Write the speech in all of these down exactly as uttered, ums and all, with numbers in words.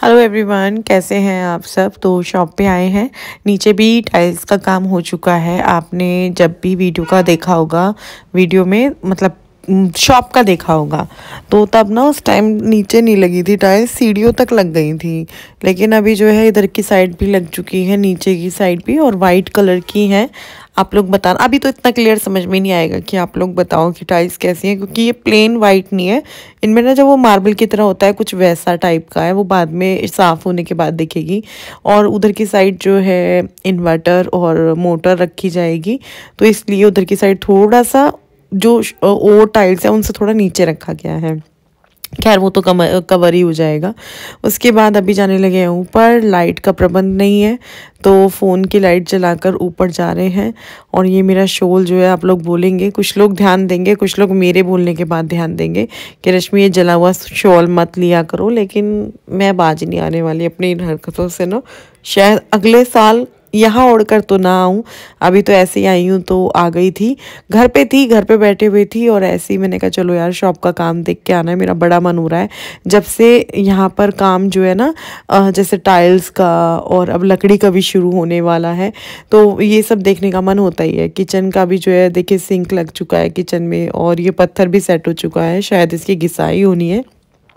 Hello everyone, कैसे हैं आप सब। तो शॉप पे आए हैं। नीचे भी टाइल्स का काम हो चुका है। आपने जब भी वीडियो का देखा होगा, वीडियो में मतलब शॉप का देखा होगा, तो तब ना उस टाइम नीचे नहीं लगी थी टाइल्स, सीढ़ियों तक लग गई थी। लेकिन अभी जो है इधर की साइड भी लग चुकी है, नीचे की साइड भी, और वाइट कलर की है। आप लोग बताना। अभी तो इतना क्लियर समझ में नहीं आएगा कि आप लोग बताओ कि टाइल्स कैसी हैं, क्योंकि ये प्लेन वाइट नहीं है। इनमें ना जब वो मार्बल की तरह होता है, कुछ वैसा टाइप का है, वो बाद में साफ़ होने के बाद दिखेगी। और उधर की साइड जो है इन्वर्टर और मोटर रखी जाएगी, तो इसलिए उधर की साइड थोड़ा सा जो और टाइल्स है उनसे थोड़ा नीचे रखा गया है। खैर वो तो कम कवर ही हो जाएगा। उसके बाद अभी जाने लगे हैं ऊपर। लाइट का प्रबंध नहीं है, तो फ़ोन की लाइट जलाकर ऊपर जा रहे हैं। और ये मेरा शॉल जो है, आप लोग बोलेंगे, कुछ लोग ध्यान देंगे, कुछ लोग मेरे बोलने के बाद ध्यान देंगे कि रश्मि ये जला हुआ शॉल मत लिया करो। लेकिन मैं बाज नहीं आने वाली अपनी इन हरकतों से ना। शायद अगले साल यहाँ ओढ़कर तो ना आऊँ। अभी तो ऐसे ही आई हूँ, तो आ गई थी। घर पे थी, घर पे बैठे हुए थी, और ऐसे ही मैंने कहा चलो यार शॉप का काम देख के आना है। मेरा बड़ा मन हो रहा है जब से यहाँ पर काम जो है ना, जैसे टाइल्स का और अब लकड़ी का भी शुरू होने वाला है, तो ये सब देखने का मन होता ही है। किचन का भी जो है देखिए, सिंक लग चुका है किचन में, और ये पत्थर भी सेट हो चुका है, शायद इसकी घिसाई होनी है।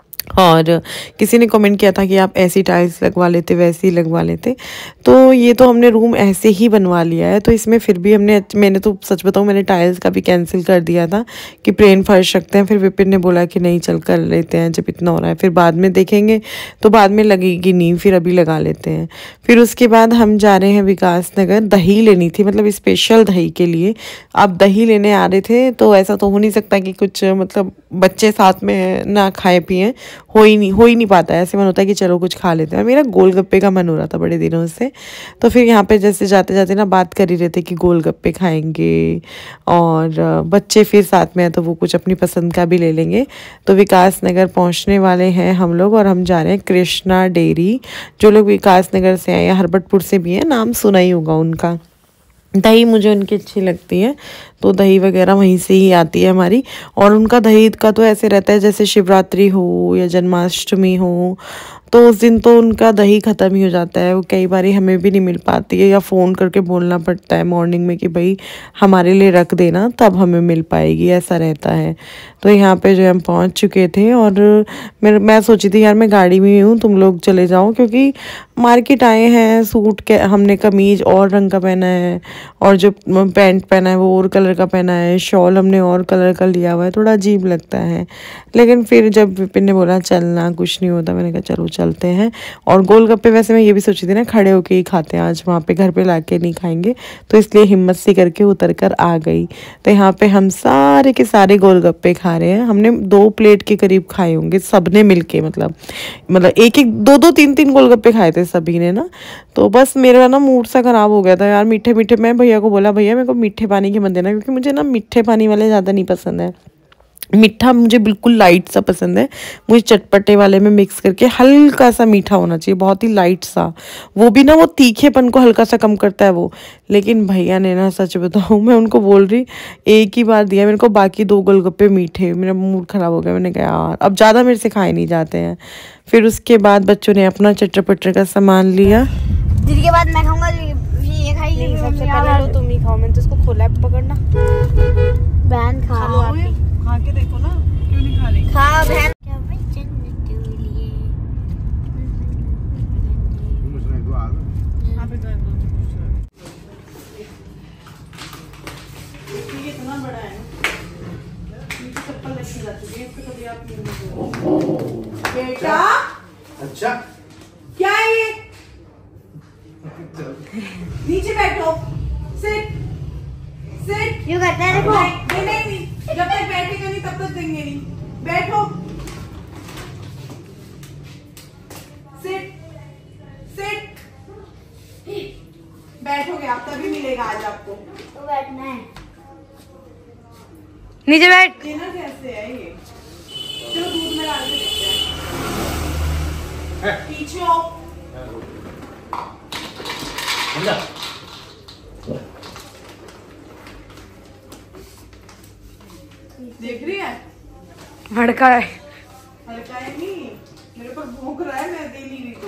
और किसी ने कमेंट किया था कि आप ऐसी टाइल्स लगवा लेते, वैसे ही लगवा लेते। तो ये तो हमने रूम ऐसे ही बनवा लिया है, तो इसमें फिर भी हमने मैंने तो सच बताऊँ, मैंने टाइल्स का भी कैंसिल कर दिया था कि प्लेन फर्श रखते हैं। फिर विपिन ने बोला कि नहीं चल कर लेते हैं, जब इतना हो रहा है फिर बाद में देखेंगे, तो बाद में लगेगी नहीं, फिर अभी लगा लेते हैं। फिर उसके बाद हम जा रहे हैं विकास नगर। दही लेनी थी, मतलब स्पेशल दही के लिए। आप दही लेने आ रहे थे, तो ऐसा तो हो नहीं सकता कि कुछ मतलब बच्चे साथ में ना खाए पिए, हो ही नहीं हो ही नहीं पाता है। ऐसे मन होता है कि चलो कुछ खा लेते हैं। और मेरा गोलगप्पे का मन हो रहा था बड़े दिनों से, तो फिर यहाँ पे जैसे जाते जाते ना बात कर ही रहे थे कि गोलगप्पे खाएंगे, और बच्चे फिर साथ में हैं तो वो कुछ अपनी पसंद का भी ले लेंगे। तो विकास नगर पहुँचने वाले हैं हम लोग, और हम जा रहे हैं कृष्णा डेयरी। जो लोग विकास नगर से आए हैं, हरबटपुर से भी हैं, नाम सुना ही होगा उनका। दही मुझे उनकी अच्छी लगती है, तो दही वगैरह वहीं से ही आती है हमारी। और उनका दही का तो ऐसे रहता है जैसे शिवरात्रि हो या जन्माष्टमी हो, तो उस दिन तो उनका दही ख़त्म ही हो जाता है। वो कई बार हमें भी नहीं मिल पाती है, या फ़ोन करके बोलना पड़ता है मॉर्निंग में कि भाई हमारे लिए रख देना, तब हमें मिल पाएगी, ऐसा रहता है। तो यहाँ पे जो हम पहुँच चुके थे, और मैं मैं सोची थी यार मैं गाड़ी में हूँ, तुम लोग चले जाओ, क्योंकि मार्केट आए हैं। सूट के हमने कमीज़ और रंग का पहना है, और जो पैंट पहना है वो और कलर का पहना है, शॉल हमने और कलर का लिया हुआ है, थोड़ा अजीब लगता है। लेकिन फिर जब विपिन ने बोला चलना, कुछ नहीं होता, मैंने कहा चलो चलते हैं। और गोलगप्पे वैसे मैं ये भी सोची थी ना, खड़े होके ही खाते हैं आज, वहाँ पे घर पे लाके नहीं खाएंगे, तो इसलिए हिम्मत सी करके उतर कर आ गई। तो यहाँ पे हम सारे के सारे गोलगप्पे खा रहे हैं। हमने दो प्लेट के करीब खाए होंगे सबने मिलके, मतलब मतलब एक एक दो दो तीन तीन गोलगप्पे खाए थे सभी ने ना। तो बस मेरा ना मूड सा ख़राब हो गया था यार, मीठे मीठे। मैं भैया को बोला भैया मेरे को मीठे पानी की मत देना, क्योंकि मुझे ना मीठे पानी वाले ज़्यादा नहीं पसंद है। मीठा मुझे बिल्कुल लाइट सा पसंद है। मुझे चटपटे वाले में मिक्स करके हल्का सा मीठा होना चाहिए, बहुत ही लाइट सा। वो भी ना वो तीखेपन को हल्का सा कम करता है वो। लेकिन भैया ने ना, सच बताऊँ, मैं उनको बोल रही, एक ही बार दिया मेरे को, बाकी दो गोलगप्पे मीठे। मेरा मूड ख़राब हो गया। मैंने कहा यार अब ज़्यादा मेरे से खाए नहीं जाते हैं। फिर उसके बाद बच्चों ने अपना चटर पटर का सामान लिया। दीदी के बाद मैं खाऊंगा, ये खाइए। सबसे पहले लो तुम ही खाओ, मैंने तो इसको खोला है, पकड़ना। बहन खा लो, आप भी खा के देखो ना, क्यों नहीं खा रही? खा बहन। कितना बड़ा है, चप्पल रखी जा चुकी है, इस पे कभी आप बेटा। अच्छा क्या है ये? नीचे बैठो, सिट सिट। यूं करते हैं, देखो। नहीं नहीं नहीं, जब तक बैठेगा नहीं तब तक देंगे नहीं। बैठो, सिट सिट। बैठोगे आप तभी मिलेगा आज आपको। तो बैठना है, नीचे बैठ। ये ना कैसे है ये, चलो दूध में डाल के देखते हैं। पीछे हो, देख रही है? भड़का है, हल्का है नहीं, मेरे पर भौंक रहा है, मैं दे नहीं रही।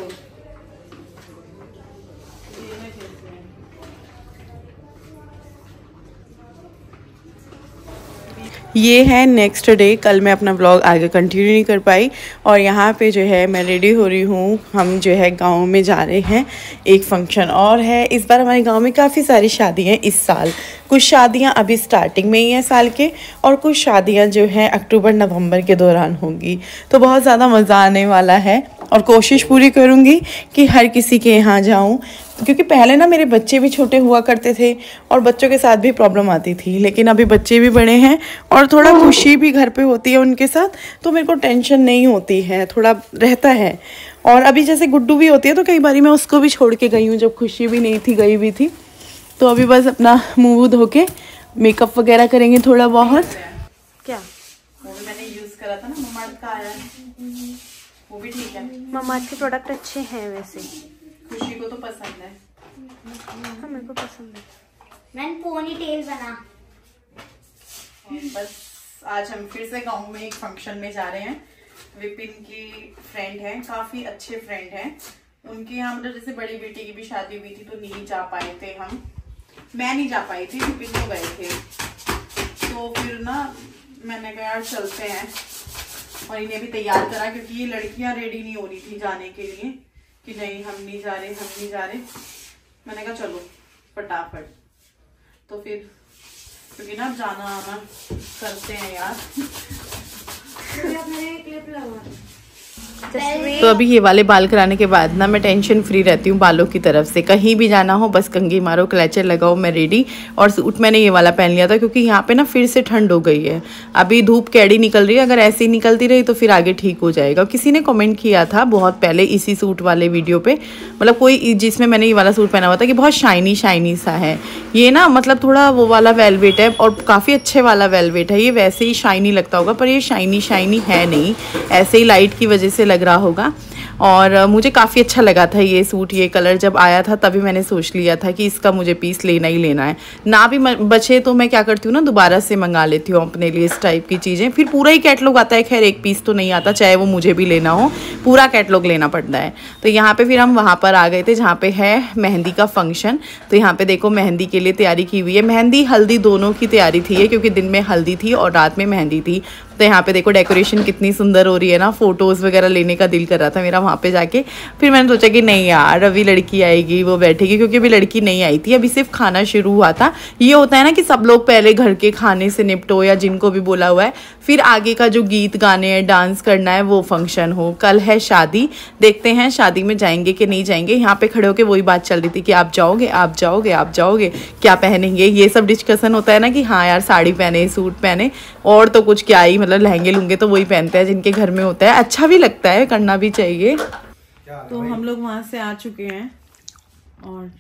ये है नेक्स्ट डे। कल मैं अपना व्लॉग आगे कंटिन्यू नहीं कर पाई और यहाँ पे जो है मैं रेडी हो रही हूँ। हम जो है गांव में जा रहे हैं, एक फंक्शन और है। इस बार हमारे गांव में काफ़ी सारी शादियाँ हैं इस साल। कुछ शादियाँ अभी स्टार्टिंग में ही हैं साल के और कुछ शादियाँ जो हैं अक्टूबर नवंबर के दौरान होंगी। तो बहुत ज़्यादा मज़ा आने वाला है और कोशिश पूरी करूँगी कि हर किसी के यहाँ जाऊँ, क्योंकि पहले ना मेरे बच्चे भी छोटे हुआ करते थे और बच्चों के साथ भी प्रॉब्लम आती थी, लेकिन अभी बच्चे भी बड़े हैं और थोड़ा खुशी भी घर पे होती है उनके साथ, तो मेरे को टेंशन नहीं होती है, थोड़ा रहता है। और अभी जैसे गुड्डू भी होती है तो कई बार मैं उसको भी छोड़ के गई हूँ जब खुशी भी नहीं थी, गई भी थी। तो अभी बस अपना मुँह धो के मेकअप वगैरह करेंगे थोड़ा बहुत। क्या वो भी मैंने यूज़ करा था ना, ममार्थ का आया, वो भी ठीक है। ममार्थ के प्रोडक्ट अच्छे हैं वैसे, खुशी को तो पसंद है। हाँ मेरे को पसंद है। मैंने पोनी टेल बना। बस आज हम फिर से गांव में एक फंक्शन में जा रहे हैं। विपिन की फ्रेंड है, काफी अच्छे फ्रेंड हैं। उनके यहाँ मतलब जैसे बड़ी बेटी की भी शादी हुई थी तो नहीं जा पाए थे हम, मैं नहीं जा पाई थी, विपिन तो गए थे। तो फिर ना मैंने कहा यार चलते हैं और इन्हें भी तैयार करा, क्योंकि ये लड़कियां रेडी नहीं हो रही थी जाने के लिए कि नहीं हम नहीं जा रहे हम नहीं जा रहे। मैंने कहा चलो फटाफट। तो फिर क्योंकि ना जाना आना करते हैं यार। तो अभी ये वाले बाल कराने के बाद ना मैं टेंशन फ्री रहती हूँ बालों की तरफ से। कहीं भी जाना हो बस कंघी मारो, क्लचर लगाओ, मैं रेडी। और सूट मैंने ये वाला पहन लिया था क्योंकि यहाँ पे ना फिर से ठंड हो गई है। अभी धूप कैडी निकल रही है, अगर ऐसे ही निकलती रही तो फिर आगे ठीक हो जाएगा। किसी ने कमेंट किया था बहुत पहले इसी सूट वाले वीडियो पे, मतलब कोई जिसमें मैंने ये वाला सूट पहना हुआ था, कि बहुत शाइनी शाइनी सा है ये ना, मतलब थोड़ा वो वाला वेलवेट है और काफ़ी अच्छे वाला वेलवेट है। ये वैसे ही शाइनी लगता होगा पर ये शाइनी शाइनी है नहीं, ऐसे ही लाइट की वजह से लग रहा होगा। और मुझे काफ़ी अच्छा लगा था ये सूट, ये कलर जब आया था तभी मैंने सोच लिया था कि इसका मुझे पीस लेना ही लेना है। ना भी बचे तो मैं क्या करती हूँ ना, दोबारा से मंगा लेती हूँ अपने लिए इस टाइप की चीज़ें। फिर पूरा ही कैटलॉग आता है, खैर एक पीस तो नहीं आता, चाहे वो मुझे भी लेना हो, पूरा कैटलॉग लेना पड़ता है। तो यहाँ पर फिर हम वहाँ पर आ गए थे जहाँ पर है मेहंदी का फंक्शन। तो यहाँ पर देखो मेहंदी के लिए तैयारी की हुई है, मेहंदी हल्दी दोनों की तैयारी थी, क्योंकि दिन में हल्दी थी और रात में मेहंदी थी। तो यहाँ पे देखो डेकोरेशन कितनी सुंदर हो रही है ना, फोटोज़ वगैरह लेने का दिल कर रहा था मेरा वहाँ पे जाके। फिर मैंने सोचा कि नहीं यार अभी लड़की आएगी वो बैठेगी, क्योंकि अभी लड़की नहीं आई थी, अभी सिर्फ खाना शुरू हुआ था। ये होता है ना कि सब लोग पहले घर के खाने से निपटो, या जिनको भी बोला हुआ है फिर आगे का जो गीत गाने हैं डांस करना है वो फंक्शन हो। कल है शादी, देखते हैं शादी में जाएंगे कि नहीं जाएंगे। यहाँ पे खड़े होके वही बात चल रही थी कि आप जाओगे आप जाओगे आप जाओगे, क्या पहनेंगे, ये सब डिस्कशन होता है ना कि हाँ यार साड़ी पहने सूट पहने, और तो कुछ क्या ही, मतलब लहंगे लुंगे तो वही पहनते हैं जिनके घर में होता है। अच्छा भी लगता है, करना भी चाहिए। तो हम लोग वहाँ से आ चुके हैं और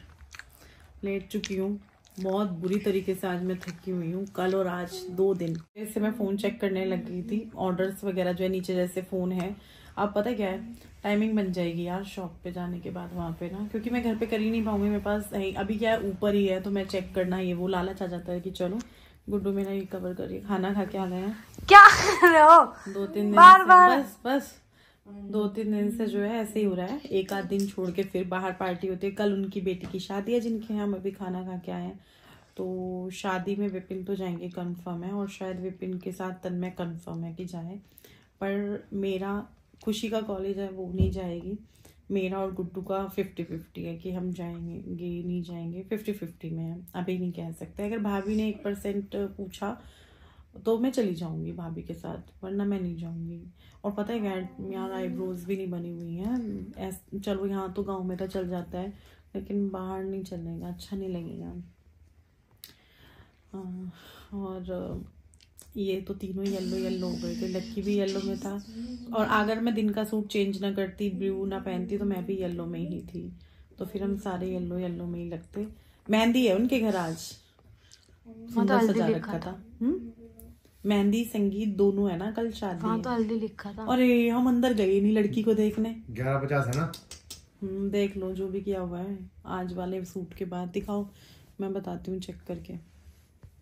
लेट चुकी हूँ बहुत बुरी तरीके से। आज मैं थकी हुई हूँ, कल और आज दो दिन से मैं फ़ोन चेक करने लग गई थी। ऑर्डर्स वगैरह जो है नीचे जैसे फ़ोन है, अब पता क्या है टाइमिंग बन जाएगी यार शॉप पे जाने के बाद वहाँ पे ना, क्योंकि मैं घर पे कर ही नहीं पाऊंगी, मेरे पास अभी क्या है ऊपर ही है तो मैं चेक करना ये वो लालच आ जाता है कि चलो गुड्डू मेरा ये कवर करिए। खाना खा के आ गए हैं, क्या कर रहे हो? दो तीन दिन बार से, बार बस बस दो तीन दिन से जो है ऐसे ही हो रहा है। एक आध दिन छोड़ के फिर बाहर पार्टी होती है। कल उनकी बेटी की शादी है जिनके यहाँ हम अभी खाना खा के आए हैं। तो शादी में विपिन तो जाएंगे कंफर्म है, और शायद विपिन के साथ तन्मय कंफर्म है कि जाए। पर मेरा खुशी का कॉलेज है वो नहीं जाएगी, मेरा और गुड्डू का फिफ्टी फिफ्टी है कि हम जाएंगे नहीं जाएंगे, फिफ्टी फिफ्टी में है, अभी नहीं कह सकते। अगर भाभी ने एक परसेंट पूछा तो मैं चली जाऊंगी भाभी के साथ, वरना मैं नहीं जाऊंगी। और पता है क्या यार आईब्रोज भी नहीं बनी हुई हैं, चलो यहाँ तो गांव में तो चल जाता है, लेकिन बाहर नहीं चलेगा, अच्छा नहीं लगेगा। और ये तो तीनों येलो येलो हो गए थे, लक्की भी येलो में था, और अगर मैं दिन का सूट चेंज ना करती, ब्लू ना पहनती, तो मैं भी येलो में ही थी। तो फिर हम सारे येलो येलो में ही लगते। मेहंदी है उनके घर आज, सुंदर सजा रखा था। हम्म मेहंदी संगीत दोनों है ना, कल शादी है। तो हल्दी लिखा था। अरे हम अंदर गए नहीं लड़की को देखने। ग्यारह पचास है ना। हम्म देख लो जो भी किया हुआ है आज वाले सूट के बाद, दिखाओ मैं बताती हूँ चेक करके।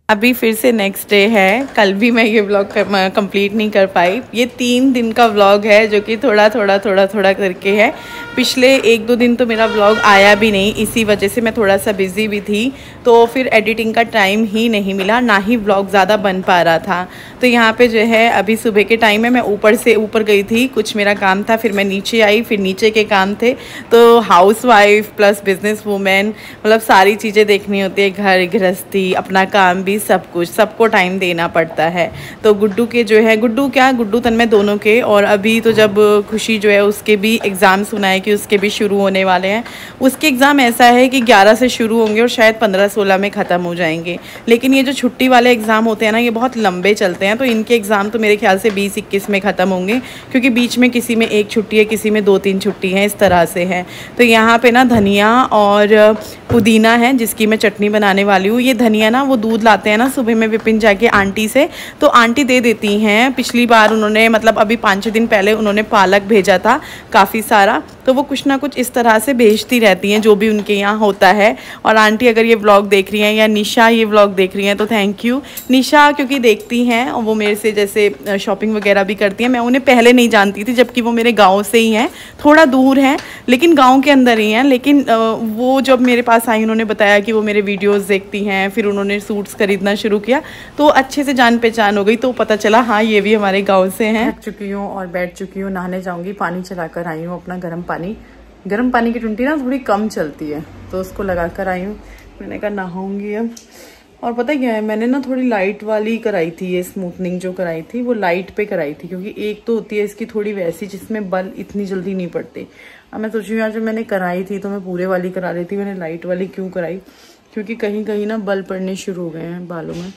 अभी फिर से नेक्स्ट डे है। कल भी मैं ये व्लॉग कंप्लीट नहीं कर पाई। ये तीन दिन का व्लॉग है जो कि थोड़ा थोड़ा थोड़ा थोड़ा करके है। पिछले एक दो दिन तो मेरा व्लॉग आया भी नहीं, इसी वजह से मैं थोड़ा सा बिज़ी भी थी, तो फिर एडिटिंग का टाइम ही नहीं मिला, ना ही व्लॉग ज़्यादा बन पा रहा था। तो यहाँ पे जो है अभी सुबह के टाइम में मैं ऊपर से ऊपर गई थी, कुछ मेरा काम था, फिर मैं नीचे आई, फिर नीचे के काम थे। तो housewife plus business women, मतलब सारी चीज़ें देखनी होती है, घर गृहस्थी, अपना काम भी, सब कुछ, सबको टाइम देना पड़ता है। तो गुड्डू के जो है, गुड्डू क्या गुड्डू तन्मय दोनों के, और अभी तो जब खुशी जो है उसके भी एग्ज़ाम सुना है कि उसके भी शुरू होने वाले हैं। उसके एग्ज़ाम ऐसा है कि ग्यारह से शुरू होंगे और शायद पंद्रह सोलह में ख़त्म हो जाएंगे। लेकिन ये जो छुट्टी वाले एग्ज़ाम होते हैं ना, ये बहुत लंबे चलते हैं। तो इनके एग्ज़ाम तो मेरे ख्याल से बीस इक्कीस में ख़त्म होंगे, क्योंकि बीच में किसी में एक छुट्टी है, किसी में दो तीन छुट्टी हैं, इस तरह से है। तो यहाँ पे ना धनिया और पुदीना है जिसकी मैं चटनी बनाने वाली हूँ। ये धनिया ना वो दूध लाते हैं ना सुबह में विपिन जाके आंटी से, तो आंटी दे देती हैं। पिछली बार उन्होंने, मतलब अभी पाँच छः दिन पहले उन्होंने पालक भेजा था काफ़ी सारा, तो वो कुछ ना कुछ इस तरह से भेजती रहती हैं जो भी उनके यहाँ होता है। और आंटी अगर ये व्लॉग देख रही हैं, या निशा ये व्लॉग देख रही हैं, तो थैंक यू निशा, क्योंकि देखती हैं और वो मेरे से जैसे शॉपिंग वगैरह भी करती हैं। मैं उन्हें पहले नहीं जानती थी, जबकि वो मेरे गाँव से ही हैं, थोड़ा दूर हैं लेकिन गाँव के अंदर ही हैं। लेकिन वो जब मेरे पास आई, उन्होंने बताया कि वो मेरे वीडियोज़ देखती हैं, फिर उन्होंने सूट्स खरीदना शुरू किया, तो अच्छे से जान पहचान हो गई। तो पता चला हाँ ये भी हमारे गाँव से हैं। थक चुकी हूँ और बैठ चुकी हूँ, नहाने जाऊँगी। पानी चला कर आई हूँ अपना, गर्म पानी गर्म पानी की टुंटी ना थोड़ी कम चलती है, तो उसको लगा कर आई हूँ। मैंने कहा नहाऊंगी अब। और पता क्या है, मैंने ना थोड़ी लाइट वाली कराई थी, ये स्मूथनिंग जो कराई थी वो लाइट पे कराई थी, क्योंकि एक तो होती है इसकी थोड़ी वैसी जिसमें बल इतनी जल्दी नहीं पड़ते। अब मैं सोच रही हूँ यार, जब मैंने कराई थी तो मैं पूरे वाली करा लेती, मैंने लाइट वाली क्यों कराई, क्योंकि कहीं कहीं ना बल पड़ने शुरू हो गए हैं बालों में।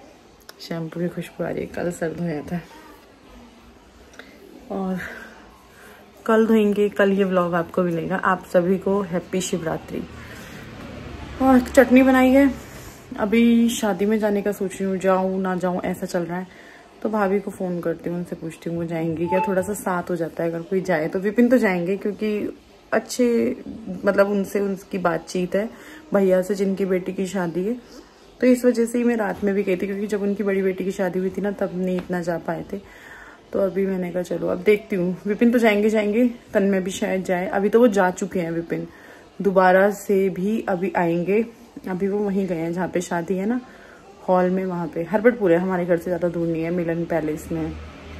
शैम्पू की खुशबू आ रही है, कल सर्द हो जाता है और कल धोएंगे, कल ये व्लॉग आपको मिलेगा। आप सभी को हैप्पी शिवरात्रि। और चटनी बनाई है। अभी शादी में जाने का सोच रही हूँ, जाऊँ ना जाऊँ ऐसा चल रहा है। तो भाभी को फ़ोन करती हूँ, उनसे पूछती हूँ वो जाएंगी क्या, थोड़ा सा साथ हो जाता है अगर कोई जाए तो। विपिन तो जाएंगे क्योंकि अच्छे, मतलब उनसे उनकी बातचीत है भैया से जिनकी बेटी की शादी है, तो इस वजह से ही मैं रात में भी गई थी, क्योंकि जब उनकी बड़ी बेटी की शादी हुई थी ना तब नहीं इतना जा पाए थे। तो अभी मैंने कहा चलो अब देखती हूँ। विपिन तो जाएंगे जाएंगे तन्मय भी शायद जाए, अभी तो वो जा चुके हैं विपिन, दोबारा से भी अभी आएंगे। अभी वो वहीं गए हैं जहाँ पे शादी है ना, हॉल में, वहाँ पे हरबटपुर है, हमारे घर से ज़्यादा दूर नहीं है, मिलन पैलेस में।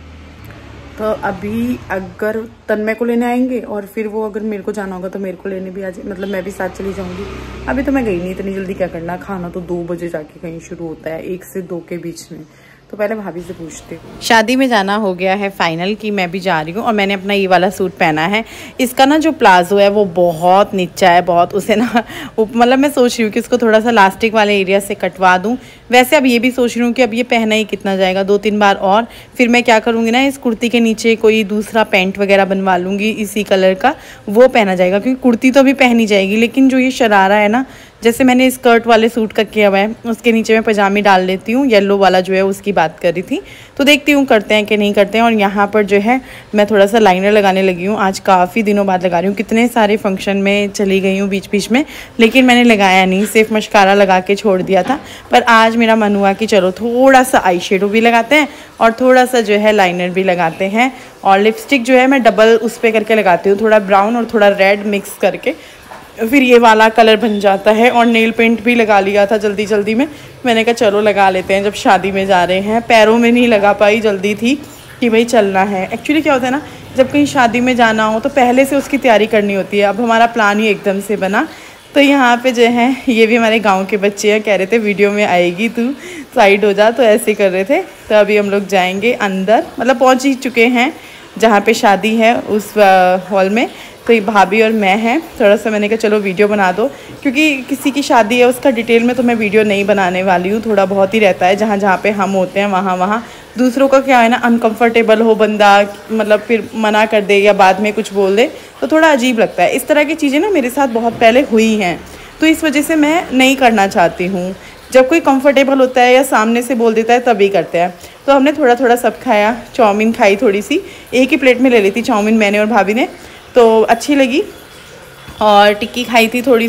तो अभी अगर तन्मय को लेने आएंगे और फिर वो अगर मेरे को जाना होगा तो मेरे को लेने भी आ जाए, मतलब मैं भी साथ चली जाऊंगी। अभी तो मैं गई नहीं, इतनी जल्दी क्या करना, खाना तो दो बजे जाके कहीं शुरू होता है, एक से दो के बीच में। तो पहले भाभी से पूछते हूँ। शादी में जाना हो गया है फाइनल कि मैं भी जा रही हूँ, और मैंने अपना ये वाला सूट पहना है। इसका ना जो प्लाजो है वो बहुत नीचा है, बहुत, उसे ना मतलब मैं सोच रही हूँ कि इसको थोड़ा सा लास्टिक वाले एरिया से कटवा दूँ। वैसे अब ये भी सोच रही हूँ कि अब ये पहना ही कितना जाएगा, दो तीन बार और फिर मैं क्या करूँगी ना, इस कुर्ती के नीचे कोई दूसरा पैंट वगैरह बनवा लूँगी इसी कलर का, वो पहना जाएगा। क्योंकि कुर्ती तो अभी पहनी जाएगी, लेकिन जो ये शरारा है ना, जैसे मैंने स्कर्ट वाले सूट का किया हुआ है, उसके नीचे मैं पजामी डाल लेती हूँ, येलो वाला जो है उसकी बात कर रही थी। तो देखती हूँ करते हैं कि नहीं करते हैं। और यहाँ पर जो है मैं थोड़ा सा लाइनर लगाने लगी हूँ, आज काफ़ी दिनों बाद लगा रही हूँ। कितने सारे फंक्शन में चली गई हूँ बीच बीच में, लेकिन मैंने लगाया नहीं, सिर्फ मस्कारा लगा के छोड़ दिया था। पर आज मेरा मन हुआ कि चलो थोड़ा सा आई शेडो भी लगाते हैं और थोड़ा सा जो है लाइनर भी लगाते हैं। और लिपस्टिक जो है मैं डबल उस पर करके लगाती हूँ, थोड़ा ब्राउन और थोड़ा रेड मिक्स करके, फिर ये वाला कलर बन जाता है। और नेल पेंट भी लगा लिया था जल्दी जल्दी में, मैंने कहा चलो लगा लेते हैं जब शादी में जा रहे हैं। पैरों में नहीं लगा पाई, जल्दी थी कि भाई चलना है। एक्चुअली क्या होता है ना, जब कहीं शादी में जाना हो तो पहले से उसकी तैयारी करनी होती है। अब हमारा प्लान ही एकदम से बना। तो यहाँ पे जो है ये भी हमारे गांव के बच्चे हैं, कह रहे थे वीडियो में आएगी तू, साइड हो जा, तो ऐसे कर रहे थे। तो अभी हम लोग जाएंगे अंदर, मतलब पहुँच ही चुके हैं जहाँ पे शादी है उस हॉल में। तो ये भाभी और मैं हैं। थोड़ा सा मैंने कहा चलो वीडियो बना दो, क्योंकि किसी की शादी है उसका डिटेल में तो मैं वीडियो नहीं बनाने वाली हूँ, थोड़ा बहुत ही रहता है। जहाँ जहाँ पे हम होते हैं वहाँ वहाँ दूसरों का क्या है ना, अनकंफर्टेबल हो बंदा, मतलब फिर मना कर दे या बाद में कुछ बोल दे तो थोड़ा अजीब लगता है। इस तरह की चीज़ें ना मेरे साथ बहुत पहले हुई हैं, तो इस वजह से मैं नहीं करना चाहती हूँ। जब कोई कंफर्टेबल होता है या सामने से बोल देता है तभी करते हैं। तो हमने थोड़ा थोड़ा सब खाया, चाउमीन खाई थोड़ी सी, एक ही प्लेट में ले ली थी चाउमीन मैंने और भाभी ने, तो अच्छी लगी। और टिक्की खाई थी थोड़ी सी,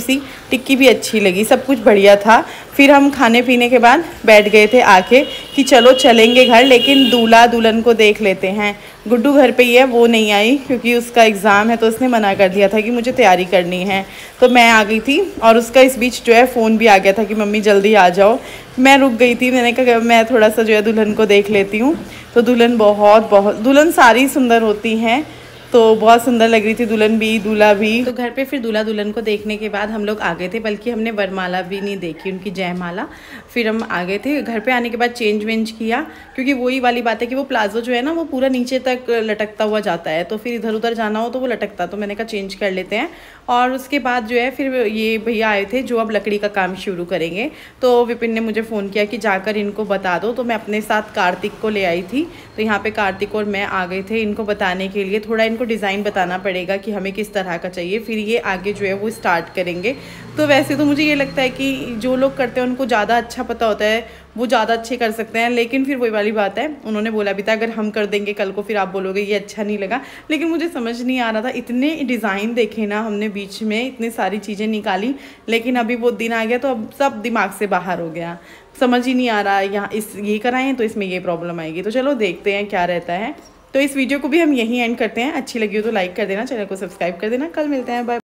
टिक्की भी अच्छी लगी, सब कुछ बढ़िया था। फिर हम खाने पीने के बाद बैठ गए थे आके कि चलो चलेंगे घर, लेकिन दूल्हा दुल्हन को देख लेते हैं। गुड्डू घर पे ही है, वो नहीं आई क्योंकि उसका एग्ज़ाम है, तो उसने मना कर दिया था कि मुझे तैयारी करनी है। तो मैं आ गई थी और उसका इस बीच जो है फ़ोन भी आ गया था कि मम्मी जल्दी आ जाओ। मैं रुक गई थी, मैंने कहा मैं थोड़ा सा जो है दुल्हन को देख लेती हूँ। तो दुल्हन बहुत बहुत दुल्हन सारी सुंदर होती हैं, तो बहुत सुंदर लग रही थी दुल्हन भी दूल्हा भी। तो घर पे फिर दूल्हा दुल्हन को देखने के बाद हम लोग आ गए थे, बल्कि हमने वरमाला भी नहीं देखी, उनकी जयमाला। फिर हम आ गए थे घर पे। आने के बाद चेंज वेंज किया, क्योंकि वही वाली बात है कि वो प्लाजो जो है ना वो पूरा नीचे तक लटकता हुआ जाता है, तो फिर इधर उधर जाना हो तो वो लटकता, तो मैंने कहा चेंज कर लेते हैं। और उसके बाद जो है फिर ये भैया आए थे जो अब लकड़ी का काम शुरू करेंगे। तो विपिन ने मुझे फ़ोन किया कि जाकर इनको बता दो, तो मैं अपने साथ कार्तिक को ले आई थी। तो यहाँ पे कार्तिक और मैं आ गए थे इनको बताने के लिए। थोड़ा इनको डिज़ाइन बताना पड़ेगा कि हमें किस तरह का चाहिए, फिर ये आगे जो है वो स्टार्ट करेंगे। तो वैसे तो मुझे ये लगता है कि जो लोग करते हैं उनको ज़्यादा अच्छा पता होता है, वो ज़्यादा अच्छे कर सकते हैं। लेकिन फिर वही वाली बात है, उन्होंने बोला भी था अगर हम कर देंगे कल को फिर आप बोलोगे ये अच्छा नहीं लगा। लेकिन मुझे समझ नहीं आ रहा था, इतने डिज़ाइन देखे ना हमने बीच में, इतनी सारी चीज़ें निकाली, लेकिन अभी वो दिन आ गया तो अब सब दिमाग से बाहर हो गया। समझ ही नहीं आ रहा यहाँ इस ये कराएं तो इसमें ये प्रॉब्लम आएगी। तो चलो देखते हैं क्या रहता है। तो इस वीडियो को भी हम यहीं एंड करते हैं। अच्छी लगी हो तो लाइक कर देना, चैनल को सब्सक्राइब कर देना। कल मिलते हैं, बाय।